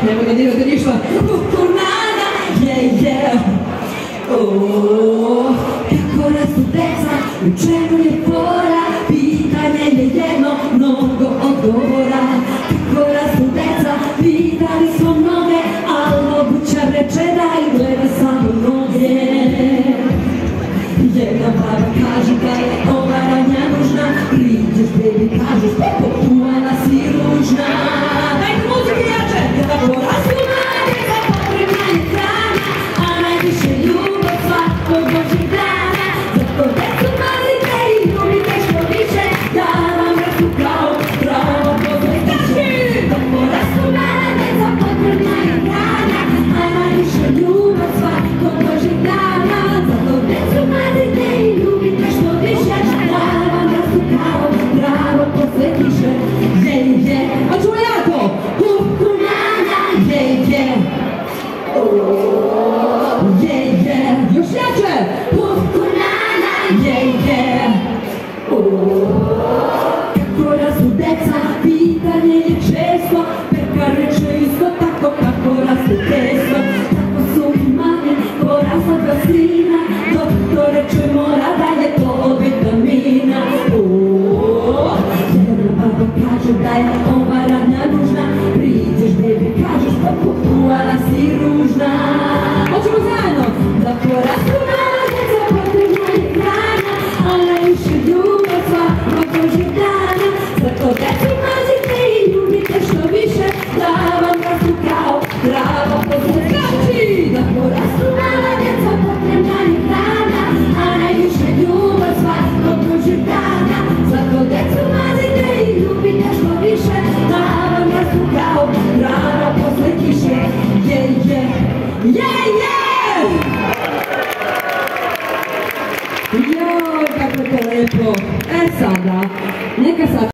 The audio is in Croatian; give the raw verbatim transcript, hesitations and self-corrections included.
ne mogu da dirate ništa. Kukunana, je, je. Oooo, kako rastu deca, u čemu je fora, pitanje je jedno, mnogo odgovora. Kako rastu deca, pitali smo mnoge, al moguća reče da i gleda samo noge. Jedna baba kaže da je ova radnja nužna, priđeš baby, kažeš popuvala si ružna. Dajte muzike jače, da porastu mlade, za potrebna je hrana, a najviše ljubav svakog Božih dana. Zato decu mazite i ljubite što više, da vam rastu kao pravo pozdraviće. Da porastu mlade, za potrebna je hrana, a najviše ljubav svakog Božih dana. Zato decu mazite i ljubite što više, da vam rastu kao pravo pozdraviće. Je, je, a čuva jako! Kukunana, je, je! Je, je! Još jače! Kukunana, je, je! Kako rastu deca, pitanje je često, Perka reče isto tako kako rastu testo. Tako su i mame, ko rasla dva sina, doktor reče mora da je to od vitamina. Jedna baba kaže da je ova radnja nužna, priđeš baby, kažeš popuvala si ružna. Hoćemo zajedno! Da porastu mala djeca, potrebna je hrana, a najviše ljubav svakog Božih dana. Zato decu mazite i ljubite što više, da vam rastu kao pravo pozdraviće. Da porastu mala djeca, potrebna je hrana, a najviše ljubav svakog Božih dana. Zato decu mazite i ljubite što više, da vam rastu kao pravo pozdraviće. Je, je, je, je! Joj, kako je to lepo. E sada, neka sad